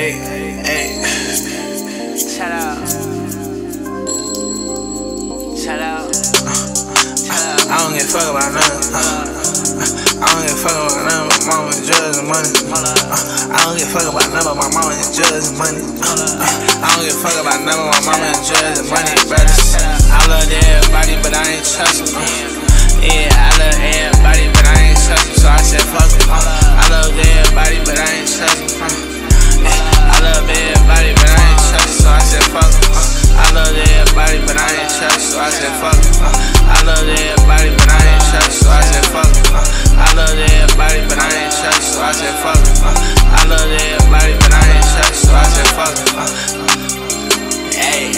Hey. Shout out. I don't give a fuck about nothing. I don't give a fuck about nothing. My mama and drugs and money. I don't give a fuck about nothing. My mama and drugs and money. I don't give a fuck about nothing. My mama and drugs and money, brothers. I love everybody, but I ain't trust them. Yeah, I love everybody, but I ain't trust them. So I said fuck them. I love everybody, but I ain't trust them. I love everybody, but I ain't trust them. So I said fuck them. I love everybody, but I ain't trust, so I said fuck them. I love everybody, but I ain't trust, so I said fuck them. I love everybody, but I ain't trust, so I said fuck them. I love everybody, but I ain't trust, so I said fuck them. Ay.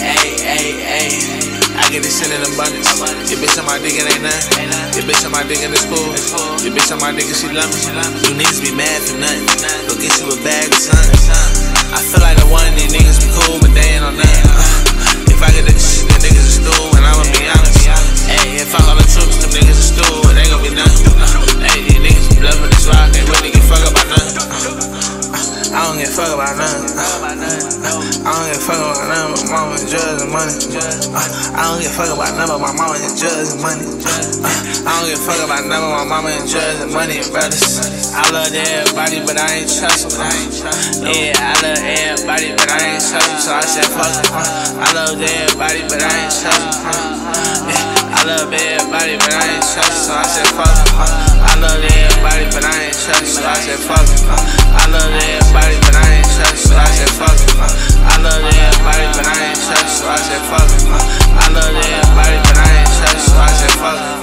I get this shit in abundance. Your bitch on my dick, it ain't nothing. Your bitch on my dick in the school. Your bitch on my dick, she love me. You niggas be mad for nothing. Go get you a bag of something. I feel like the one of these niggas be cool, but they ain't on nothing. If I get the shit, the niggas is stool, and I'ma be honest. Ayy, if I call the troops, them niggas is stool, it ain't gon' be nothing. Ayy, these niggas be bluffing this rock, ain't really give a fuck about nothing. I don't give a fuck about nothing. I don't give a fuck about nothing. My mama and drugs and money. I don't give a fuck about nothing. My mama and drugs and money. I don't give a fuck about nothing. My mama and drugs and money, brothers. I love everybody, but I ain't trust them. Yeah, I love everybody, but I ain't trust them. So I said fuck them. I love everybody, but I ain't trust them. I love everybody, but I ain't trust, so I said fuck them. I love everybody, but I ain't trust, so I said fuck them. I love everybody, but I ain't trust, so I said fuck them. I love everybody, but I ain't trust, so I said fuck them. I love everybody, but I ain't trust, so I said fuck them.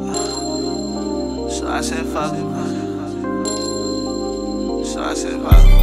So I said fuck them. So I said fuck them.